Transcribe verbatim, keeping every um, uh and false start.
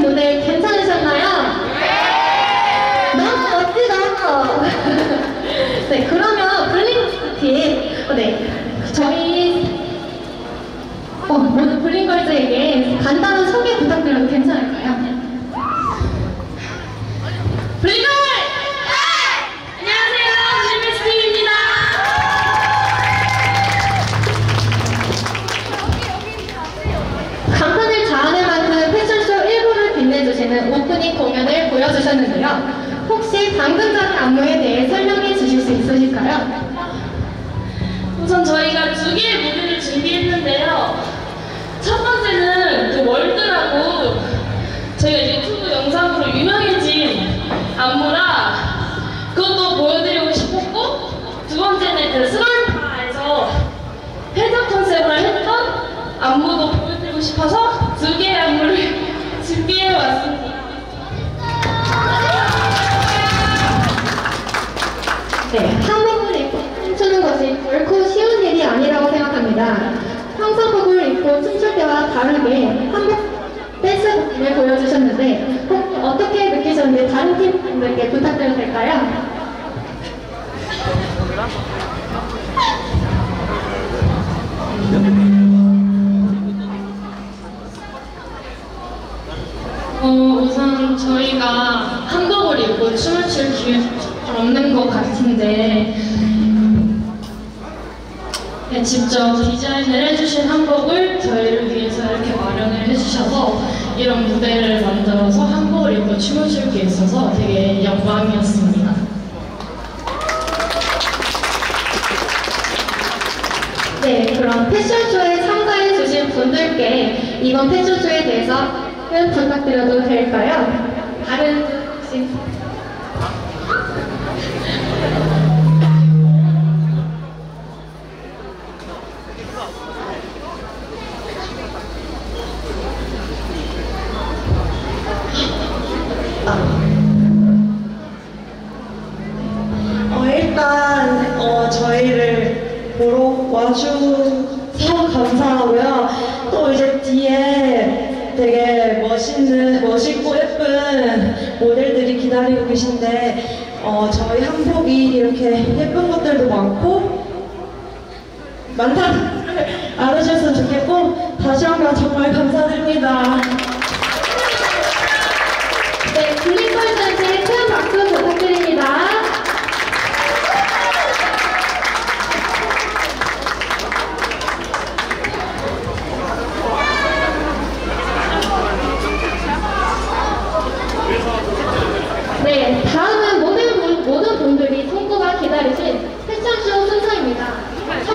무대 괜찮으셨나요? 네! 너무 멋지다! 네, 그러면 블링팀, 네, 저희 어, 모든 블링걸즈에게 간단한 소개 부탁드려도 괜찮을까요? 블링걸! 네! 안녕하세요, 블링걸스팀입니다. 간판을 자아낼 만큼 패션쇼 일부를 빛내주시는 오프닝 공연을 보여주셨는데요. 혹시 방금 전 안무에 대해 설명해 주실 수 있으실까요? 우선 저희가 두 개의 무대를 준비했는데요. 첫 번째는 그 월드라고 저희가 유튜브 영상으로 유명해진 안무라 그것도 보여드리고 싶었고, 두 번째는 그 스몰파에서 해적 컨셉으로 했던 안무도 보여드리고 싶어서 두 개의 안무를 준비해왔습니다. 네, 한복을 입고 춤추는 것이 결코 쉬운 일이 아니라고 생각합니다. 평상복을 입고 춤출 때와 다르게 한복 댄스 부분을 보여주셨는데 혹 어떻게 느끼셨는지 다른 팀분들께 부탁드려도 될까요? 어, 우선 저희가 한복을 입고 춤을 출 기회가 없는 것 같은데, 네, 직접 디자인을 해주신 한복을 저희를 위해서 이렇게 마련을 해주셔서 이런 무대를 만들어서 한복을 입고 춤을 출 게 있어서 되게 영광이었습니다. 네, 그럼 패션쇼에 참가해주신 분들께 이번 패션쇼에 대해서 부탁드려도 될까요? 다른 혹시 어, 일단 어, 저희를 보러 와주셔서 감사하고요. 또 이제 뒤에 되게 멋있는, 멋있고 예쁜 모델들이 기다리고 계신데 어, 저희 한복이 이렇게 예쁜 것들도 많고 많다는 걸 알아주셨으면 좋겠고, 다시 한번 정말 감사드립니다. 네, 블링걸즈한테 큰 박수 부탁드립니다. 네, 다음은 모든, 분, 모든 분들이 손꼽아 기다리신